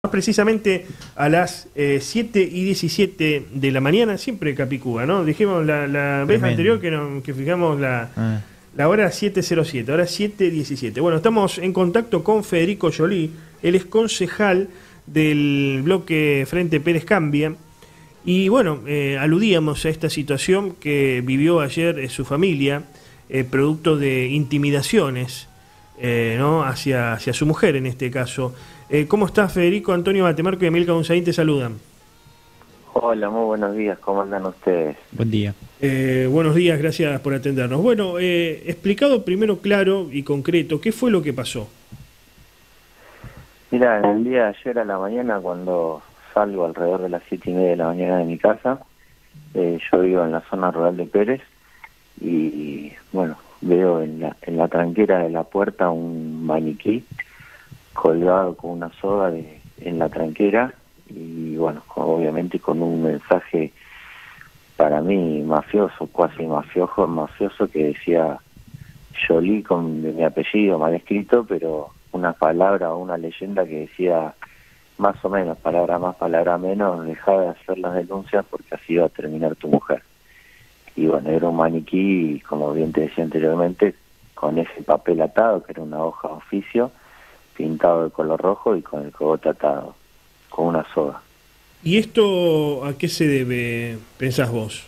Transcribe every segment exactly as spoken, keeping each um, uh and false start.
Precisamente a las eh, siete y diecisiete de la mañana, siempre Capicúa, ¿no? Dijimos la, la vez anterior que, no, que fijamos la, ah. la hora siete cero siete, ahora siete diecisiete. Bueno, estamos en contacto con Federico Joly, él es concejal del bloque Frente Pérez Cambia, y bueno, eh, aludíamos a esta situación que vivió ayer eh, su familia, eh, producto de intimidaciones, eh, ¿no? hacia, hacia su mujer en este caso. Eh, ¿Cómo estás, Federico? Antonio Batemarco y Emilka Gonzaín te saludan. Hola, muy buenos días. ¿Cómo andan ustedes? Buen día. Eh, buenos días, gracias por atendernos. Bueno, eh, explicado primero claro y concreto, ¿qué fue lo que pasó? Mira, en el día de ayer a la mañana, cuando salgo alrededor de las siete y media de la mañana de mi casa, eh, yo vivo en la zona rural de Pérez, y bueno, veo en la, en la tranquera de la puerta un maniquí colgado con una soga de, en la tranquera, y bueno, obviamente con un mensaje para mí mafioso, cuasi mafioso, mafioso que decía Joly con de mi apellido mal escrito, pero una palabra o una leyenda que decía más o menos, palabra más, palabra menos, deja de hacer las denuncias porque así va a terminar tu mujer. Y bueno, era un maniquí, como bien te decía anteriormente, con ese papel atado, que era una hoja de oficio, pintado de color rojo y con el cogote atado, con una soga. ¿Y esto a qué se debe, pensás vos?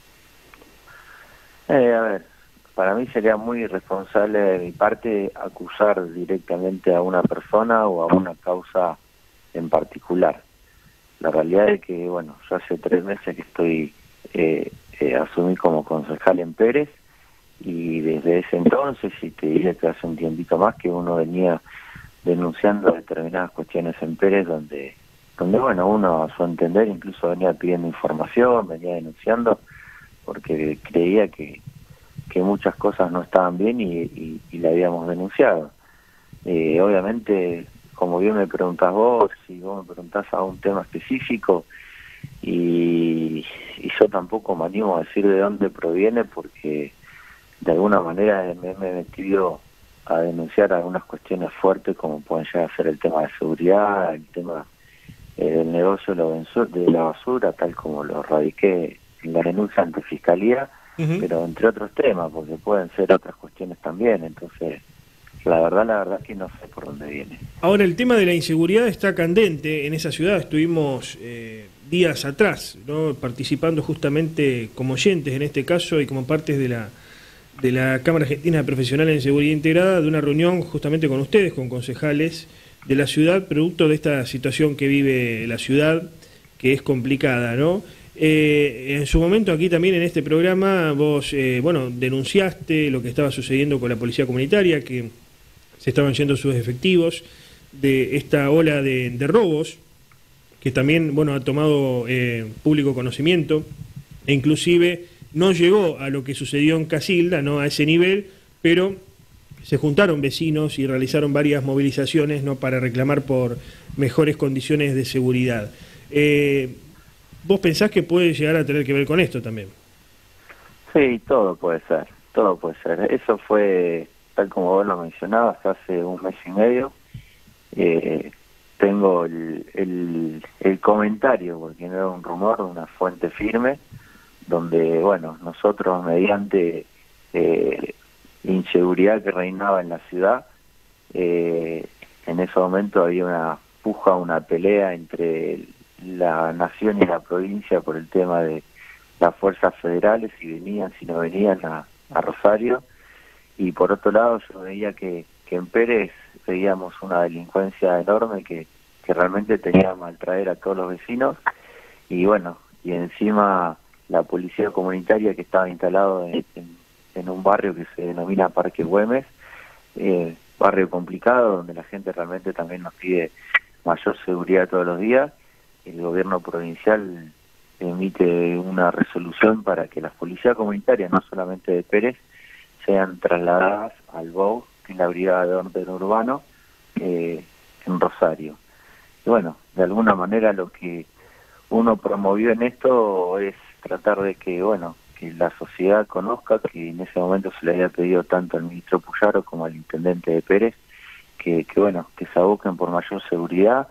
Eh, a ver, para mí sería muy irresponsable de mi parte acusar directamente a una persona o a una causa en particular. La realidad es que, bueno, yo hace tres meses que estoy, eh, eh, asumí como concejal en Pérez, y desde ese entonces, y te diré que hace un tiempito más, que uno venía denunciando determinadas cuestiones en Pérez donde, donde bueno, uno a su entender incluso venía pidiendo información, venía denunciando, porque creía que, que muchas cosas no estaban bien y, y, y la habíamos denunciado. Eh, obviamente, como bien me preguntás vos, si vos me preguntás a un tema específico, y, y yo tampoco me animo a decir de dónde proviene, porque de alguna manera me, me he metido a denunciar algunas cuestiones fuertes, como pueden llegar a ser el tema de seguridad, el tema eh, del negocio de la basura, tal como lo radiqué en la denuncia ante Fiscalía, uh-huh. pero entre otros temas, porque pueden ser otras cuestiones también. Entonces, la verdad, la verdad que no sé por dónde viene. Ahora, el tema de la inseguridad está candente en esa ciudad. Estuvimos eh, días atrás, ¿no?, participando justamente como oyentes en este caso y como partes de la de la Cámara Argentina de Profesionales en Seguridad Integrada, de una reunión justamente con ustedes, con concejales de la ciudad, producto de esta situación que vive la ciudad, que es complicada, ¿no? Eh, en su momento aquí también en este programa vos, eh, bueno, denunciaste lo que estaba sucediendo con la policía comunitaria, que se estaban yendo sus efectivos, de esta ola de, de robos, que también, bueno, ha tomado eh, público conocimiento, e inclusive no llegó a lo que sucedió en Casilda, no a ese nivel, pero se juntaron vecinos y realizaron varias movilizaciones, ¿no?, para reclamar por mejores condiciones de seguridad. Eh, ¿Vos pensás que puede llegar a tener que ver con esto también? Sí, todo puede ser, todo puede ser. Eso fue, tal como vos lo mencionabas, hace un mes y medio. Eh, tengo el, el, el comentario, porque no era un rumor, una fuente firme, donde, bueno, nosotros mediante eh, inseguridad que reinaba en la ciudad, eh, en ese momento había una puja, una pelea entre la nación y la provincia por el tema de las fuerzas federales, si venían, si no venían a, a Rosario, y por otro lado yo veía que, que en Pérez veíamos una delincuencia enorme que, que realmente tenía que maltraer a todos los vecinos, y bueno, y encima la policía comunitaria que estaba instalado en, en, en un barrio que se denomina Parque Güemes, eh, barrio complicado donde la gente realmente también nos pide mayor seguridad todos los días. El gobierno provincial emite una resolución para que las policías comunitarias, no solamente de Pérez, sean trasladadas al B O U, que es la Brigada de Orden Urbano, eh, en Rosario. Y bueno, de alguna manera lo que uno promovió en esto es tratar de que, bueno, que la sociedad conozca que en ese momento se le había pedido tanto al ministro Puyaro como al intendente de Pérez que, que bueno, que se aboquen por mayor seguridad,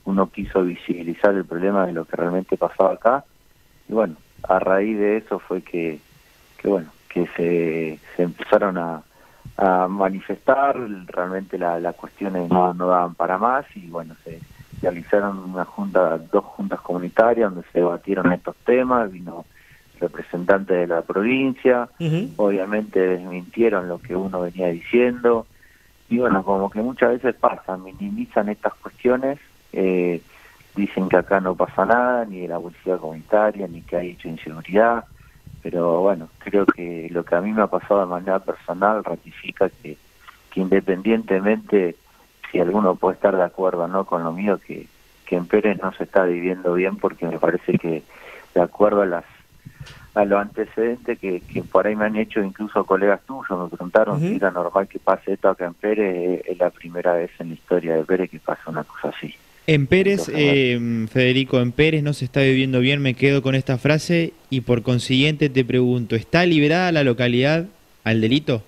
uno quiso visibilizar el problema de lo que realmente pasaba acá, y bueno, a raíz de eso fue que, que bueno, que se, se empezaron a, a manifestar, realmente la, las cuestiones no, no daban para más, y bueno, se realizaron una junta, dos juntas comunitarias donde se debatieron estos temas, vino representantes de la provincia, uh-huh. Obviamente desmintieron lo que uno venía diciendo, y bueno, como que muchas veces pasa, minimizan estas cuestiones, eh, dicen que acá no pasa nada, ni de la policía comunitaria, ni que hay hecho inseguridad, pero bueno, creo que lo que a mí me ha pasado de manera personal ratifica que, que independientemente si alguno puede estar de acuerdo o no con lo mío, que, que en Pérez no se está viviendo bien, porque me parece que de acuerdo a las a los antecedentes que, que por ahí me han hecho incluso colegas tuyos, me preguntaron uh-huh. si era normal que pase esto acá en Pérez, es la primera vez en la historia de Pérez que pasa una cosa así. En Pérez, eh, Federico, en Pérez no se está viviendo bien, me quedo con esta frase, y por consiguiente te pregunto, ¿está liberada la localidad al delito?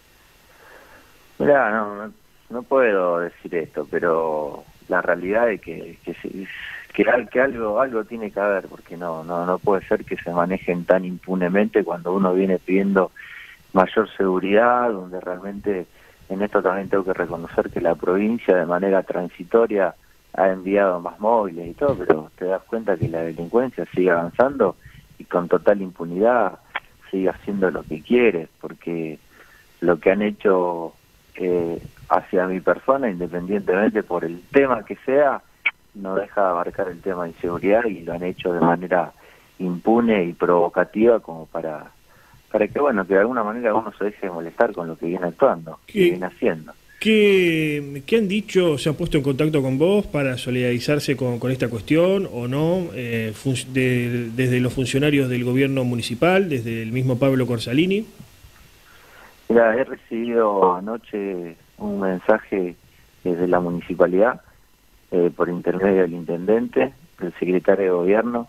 Mirá, no, no, no puedo decir esto, pero la realidad es que, que, que, que algo algo tiene que haber, porque no, no, no puede ser que se manejen tan impunemente cuando uno viene pidiendo mayor seguridad, donde realmente en esto también tengo que reconocer que la provincia de manera transitoria ha enviado más móviles y todo, pero te das cuenta que la delincuencia sigue avanzando y con total impunidad sigue haciendo lo que quiere, porque lo que han hecho eh, hacia mi persona, independientemente por el tema que sea, no deja de abarcar el tema de inseguridad, y lo han hecho de manera impune y provocativa como para, para que, bueno, que de alguna manera uno se deje de molestar con lo que viene actuando, que viene haciendo. ¿Qué, ¿Qué han dicho? ¿Se han puesto en contacto con vos para solidarizarse con, con esta cuestión o no? Eh, de, desde los funcionarios del gobierno municipal, desde el mismo Pablo Corsalini. Mira, he recibido anoche un mensaje desde la municipalidad, eh, por intermedio del intendente, del secretario de gobierno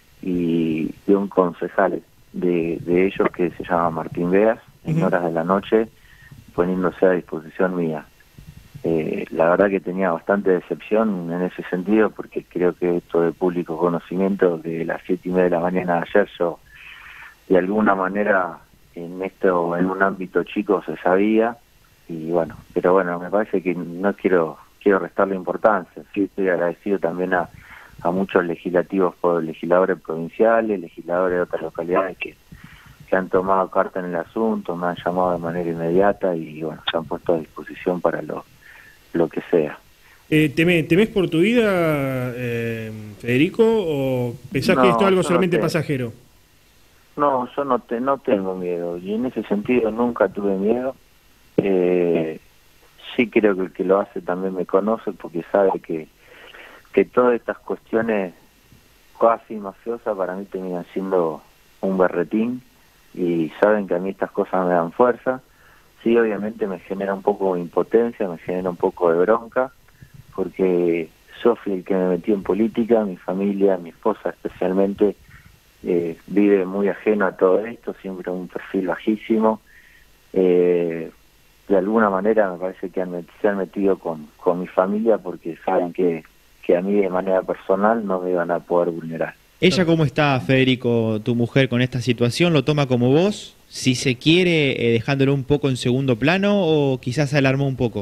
y de un concejal de, de ellos que se llama Martín Veas, en uh-huh. horas de la noche, poniéndose a disposición mía. Eh, la verdad que tenía bastante decepción en ese sentido, porque creo que esto de público conocimiento, que de las siete y media de la mañana de ayer yo, de alguna manera, en esto, en un ámbito chico se sabía, y bueno, pero bueno, me parece que no quiero quiero restarle importancia. Sí, estoy agradecido también a, a muchos legislativos, legisladores provinciales, legisladores de otras localidades que que han tomado carta en el asunto, me han llamado de manera inmediata y bueno, se han puesto a disposición para lo, lo que sea. Eh, ¿temés, ¿Temés por tu vida, eh, Federico, o pensás no, que esto es algo solamente no pasajero? No, yo no, te, no tengo miedo, y en ese sentido nunca tuve miedo. Eh, sí creo que el que lo hace también me conoce, porque sabe que, que todas estas cuestiones casi mafiosas para mí terminan siendo un berretín, y saben que a mí estas cosas me dan fuerza. Sí, obviamente me genera un poco de impotencia, me genera un poco de bronca, porque yo fui el que me metí en política, mi familia, mi esposa especialmente, eh, vive muy ajeno a todo esto, siempre un perfil bajísimo. Eh, de alguna manera me parece que han, se han metido con, con mi familia porque saben que, que a mí de manera personal no me iban a poder vulnerar. ¿Ella cómo está, Federico, tu mujer, con esta situación? ¿Lo toma como vos? Si se quiere, eh, dejándolo un poco en segundo plano, o quizás se alarmó un poco.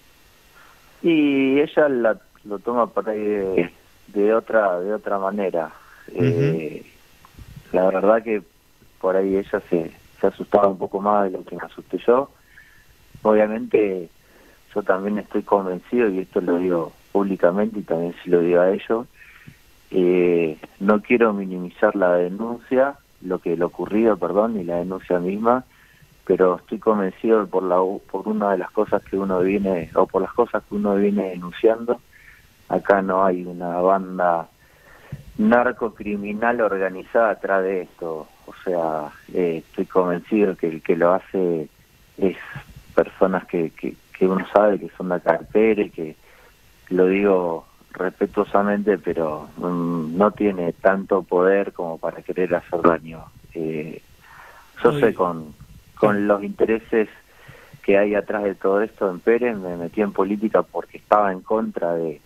Y ella la, lo toma por ahí de, de otra de otra manera. Uh-huh. Eh, la verdad que por ahí ella se, se asustaba un poco más de lo que me asusté yo. Obviamente yo también estoy convencido, y esto lo digo públicamente y también se lo digo a ellos, Eh, no quiero minimizar la denuncia, lo que lo ocurrido, perdón, ni la denuncia misma, pero estoy convencido por la por una de las cosas que uno viene, o por las cosas que uno viene denunciando. Acá no hay una banda narcocriminal organizada atrás de esto, o sea, eh, estoy convencido que el que lo hace es personas que, que, que uno sabe que son de cartera, y que, lo digo respetuosamente, pero um, no tiene tanto poder como para querer hacer daño. Eh, yo Uy. sé con, con los intereses que hay atrás de todo esto en Pérez, me metí en política porque estaba en contra de,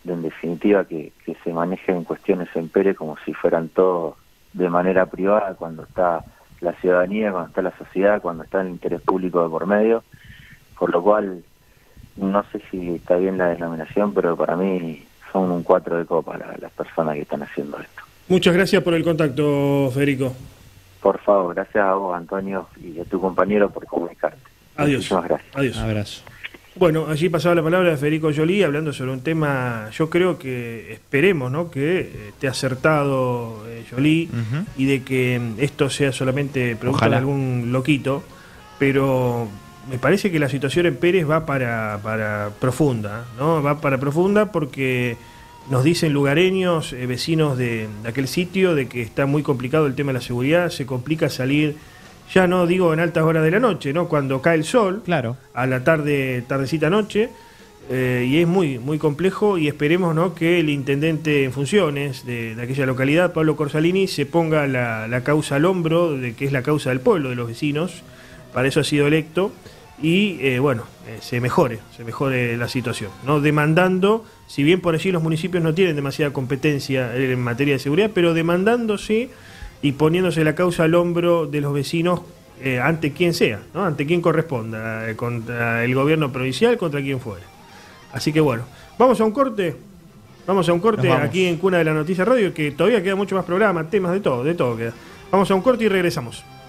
de, en definitiva que, que se manejen cuestiones en Pérez como si fueran todos de manera privada, cuando está la ciudadanía, cuando está la sociedad, cuando está el interés público de por medio, por lo cual no sé si está bien la denominación, pero para mí son un cuatro de copa la, las personas que están haciendo esto. Muchas gracias por el contacto, Federico. Por favor, gracias a vos, Antonio, y a tu compañero por comunicarte. Adiós. Muchísimas gracias. Adiós. Abrazo. Bueno, allí pasaba la palabra de Federico Joly hablando sobre un tema, yo creo que esperemos, ¿no?, que esté acertado eh, Joly, uh-huh, y de que esto sea solamente producto Ojalá. de algún loquito, pero me parece que la situación en Pérez va para, para profunda, ¿no? Va para profunda porque nos dicen lugareños, eh, vecinos de, de aquel sitio, de que está muy complicado el tema de la seguridad, se complica salir. Ya no digo en altas horas de la noche, ¿no? Cuando cae el sol, claro, a la tarde, tardecita noche, eh, y es muy muy complejo, y esperemos, ¿no?, que el intendente en funciones de, de aquella localidad, Pablo Corsalini, se ponga la, la causa al hombro, de que es la causa del pueblo, de los vecinos, para eso ha sido electo, y eh, bueno, eh, se mejore, se mejore la situación, ¿no? Demandando, si bien por allí los municipios no tienen demasiada competencia en materia de seguridad, pero demandando sí, y poniéndose la causa al hombro de los vecinos eh, ante quien sea, ¿no?, ante quien corresponda, eh, contra el gobierno provincial, contra quien fuera. Así que bueno, vamos a un corte, vamos a un corte aquí en Cuna de la Noticia Radio, que todavía queda mucho más programa, temas de todo, de todo queda. Vamos a un corte y regresamos.